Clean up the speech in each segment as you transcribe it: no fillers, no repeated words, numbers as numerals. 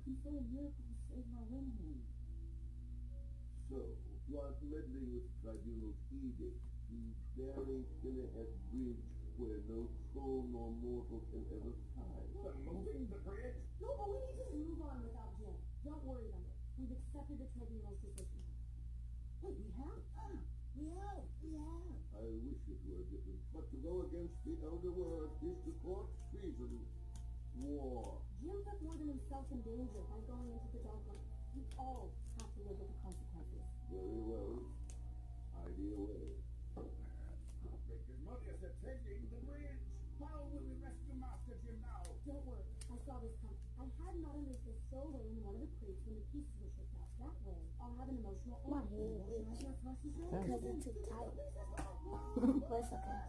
can say a miracle to save my homeland. So, you aren't meddling with the tribunal's edict to bury Killerhead Bridge where no troll nor mortal can ever find. What, moving the bridge? No, but we need to move on without Jim. Don't worry about it. We've accepted the tribunal's decision. Wait, we have? We have. I wish it were different, but to go against the elder word is to court treason. War. Jim put more than himself in danger by going into the Darklands. We all have to live with the consequences. Very well. Idea away. Make as money as attending the bridge. How will we rescue Master Jim now? Don't worry, I saw this coming. I had not understood stowaway in one of the crates when the pieces were shipped out. That way, I'll have an emotional My anchor. head because it's too tight. But it's okay.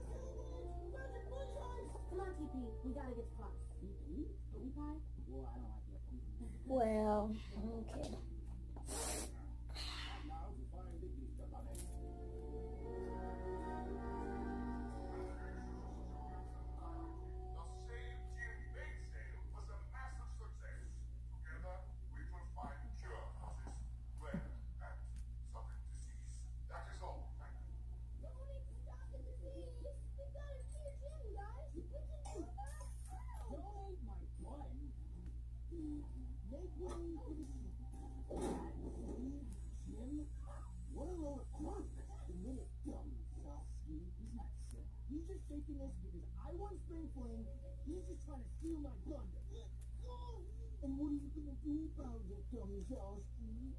Come on, TP. We gotta get to class. TP? Pony pie? Well, I don't like that. Well, okay. Now to find the Easter Bunny. The Save Jim bake sale was a massive success. Together, we will find a cure for this rare and sudden disease. That is all. Thank you. Don't need to stop the disease. We gotta cure Jim, guys. We can do it. Donate my blood. Make way for the Jim? What a load of crap. Admit it, dumb Sasuke. He's not sick. He's just faking this because I won Spring Fling. He's just trying to steal my thunder. And what are you gonna do about it, dumb Sasuke?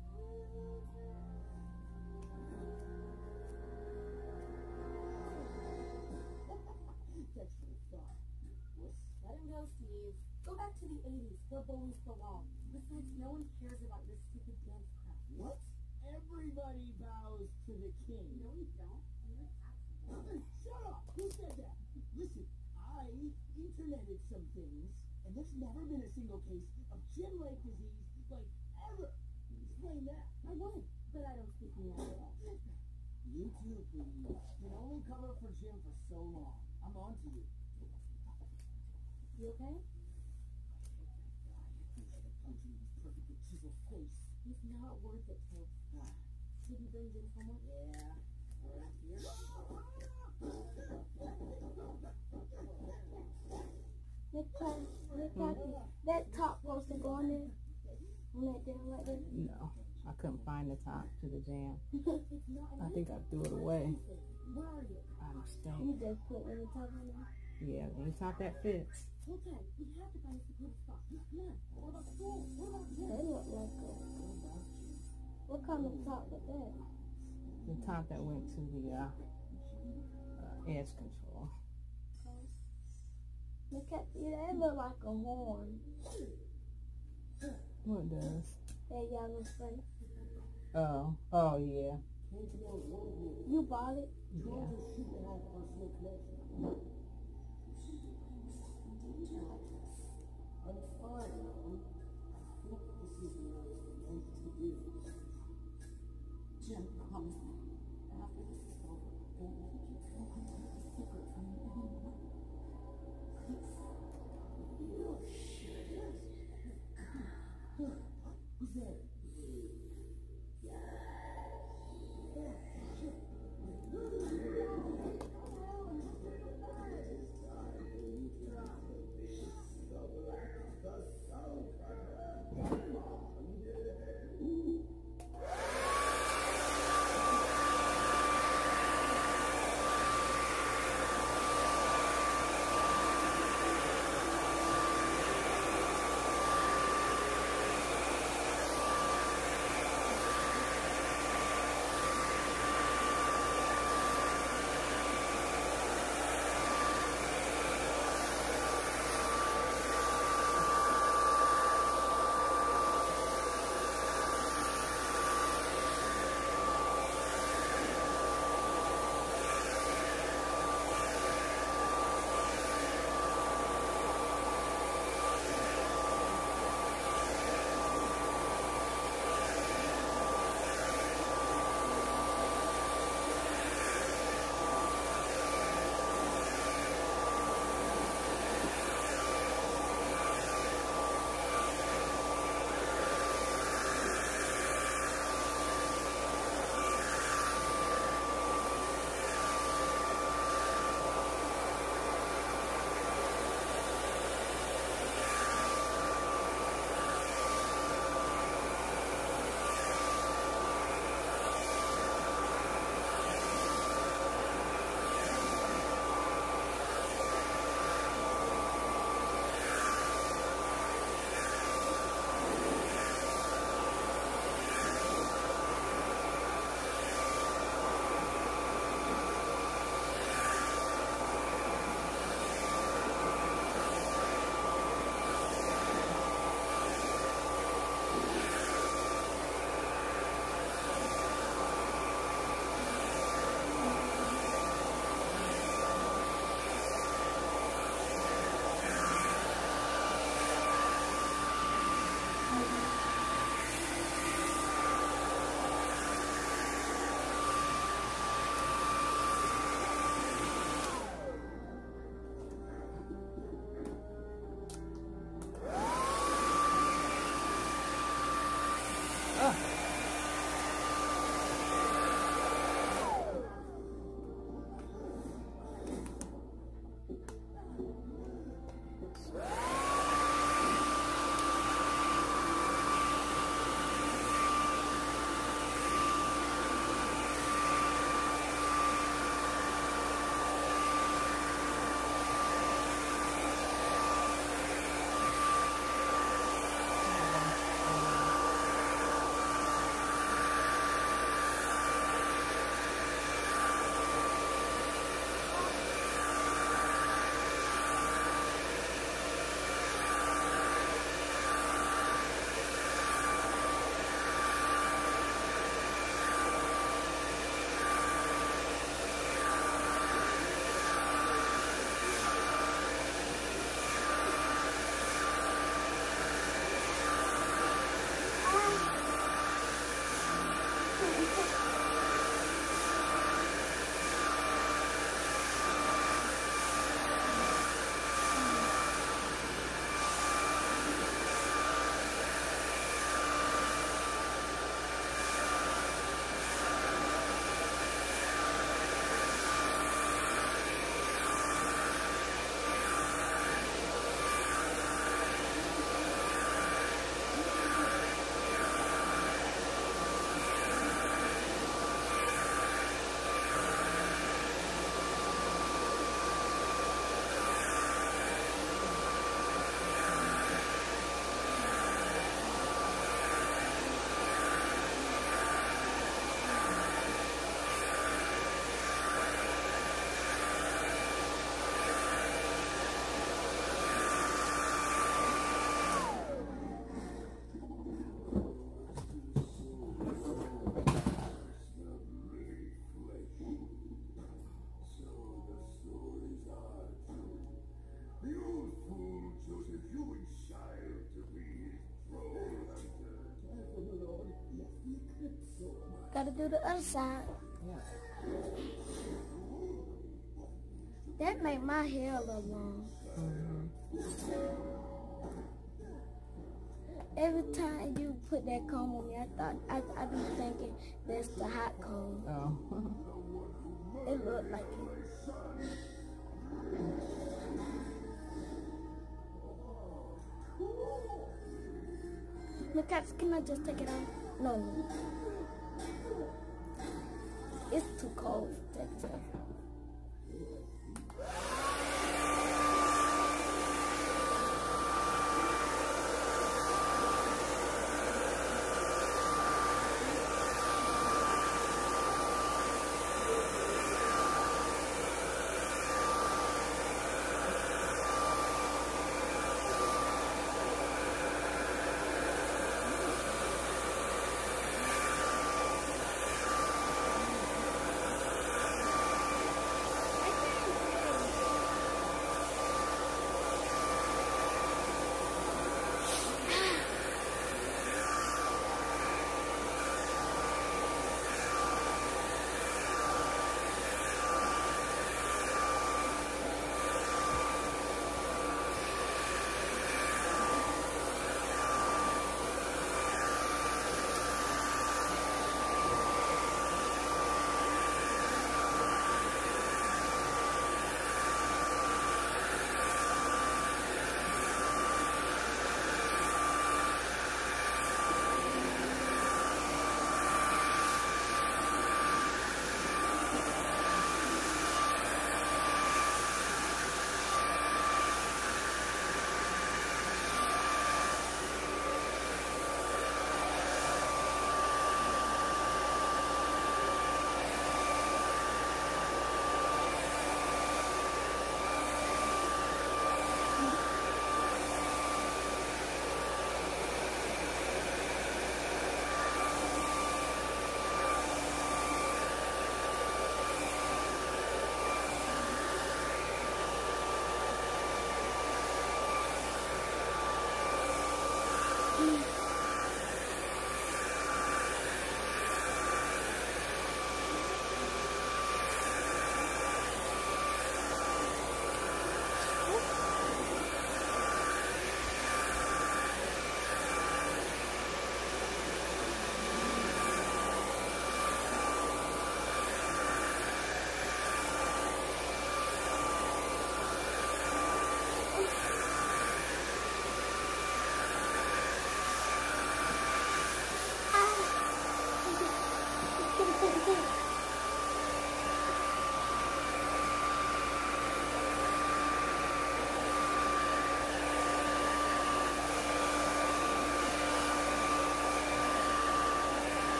That's for fun. Let him go, Steve. Go back to the 80s. The bullies belong. Besides, no one cares about your stupid dance crap. What? Everybody bows to the king. No, we don't. You're an accident. Shut up! Who said that? Listen, I interneted some things, and there's never been a single case of chin leg disease, like, ever. Explain that. I would, but I don't speak Neanderthal. You too, please. Can only cover for Jim for so long. I'm on to you. You okay? Punching his perfectly chiseled face. He's not worth it, Toad. Did you bring Jim somewhere? Yeah. Right here. That top supposed to go on there. On that down right there. No, I couldn't find the top to the jam. It's not an I think I threw it away. Where are you? I You mistake. just put in the top on there. Yeah, any top that fits. Okay, we have to find a secluded spot. Come on. What about school? What about Jim? They look like a... What kind of top was that? The top that went to the edge control. Look at you. That look like a horn. What does? That yellow spray. Oh yeah. You bought it? Yeah. I'm fine. I think this is what I was meant to do. Jim, promise me. After this is over, don't let me keep a secret from you anymore. Please. You shit. Who's there? gotta do the other side. Yeah. That made my hair a little long. Every time you put that comb on me, I be thinking that's the hot comb. Oh. It looked like it. Look, can I just take it off? No. It's too cold to take it off.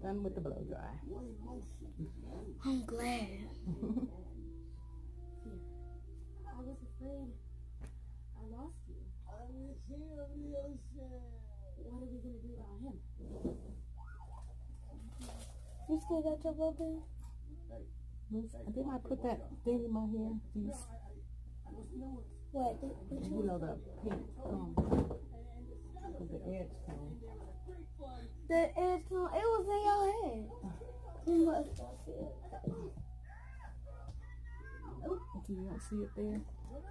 done with the blow dry. I'm glad. I was afraid I lost you. I'm serious. What are we gonna do about him? You still got your blow gun? Didn't I put that thing in my hair? These, What? you know, the pink with the edge comb. The edge comb, it was in your head. You must not see it. You don't see it there?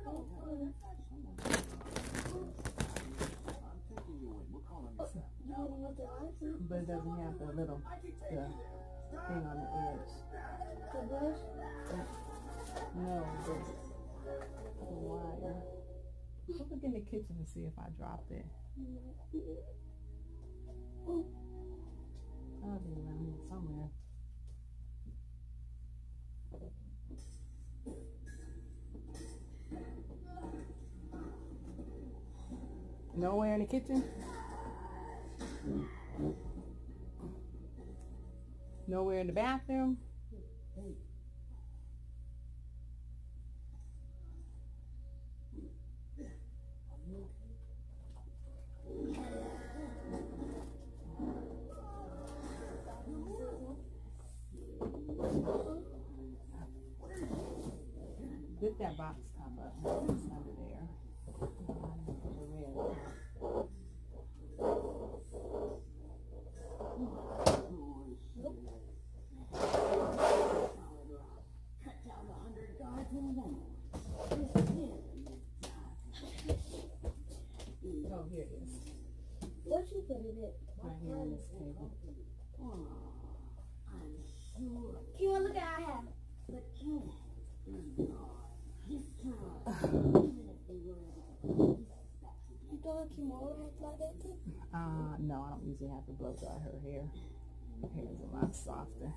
But it doesn't have the little thing on the edge. The brush? No, the wire. I'll look in the kitchen and see if I dropped it. I'll be around here somewhere. Nowhere in the kitchen? Nowhere in the bathroom? Get that box top up. It's under there. Oh, here it is. What you put it at? Right here on this table. Can you look at our hair? You thought Kimora looked like that too? No, I don't usually have to blow dry her hair. Her hair is a lot softer.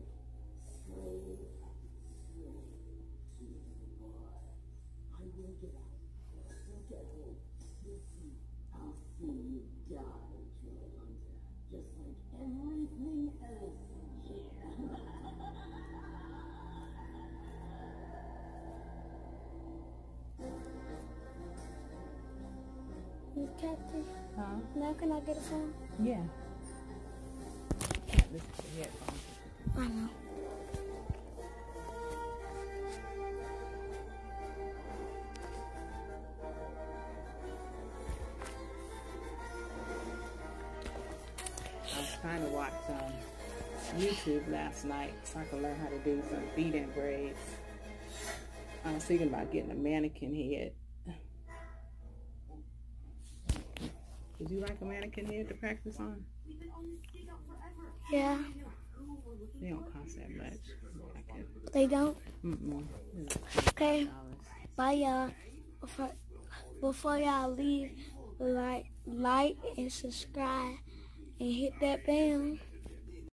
Just like everything else here. Miss Captain, Huh? now can I get a phone? Yeah. Can't listen to the headphones. I know. I was trying to watch YouTube last night so I could learn how to do some feed-in braids. I was thinking about getting a mannequin head. Would you like a mannequin head to practice on? Yeah, They don't cost that much. they don't? Mm-mm. Okay, $6. bye y'all. Before y'all leave, like and subscribe and hit that bell.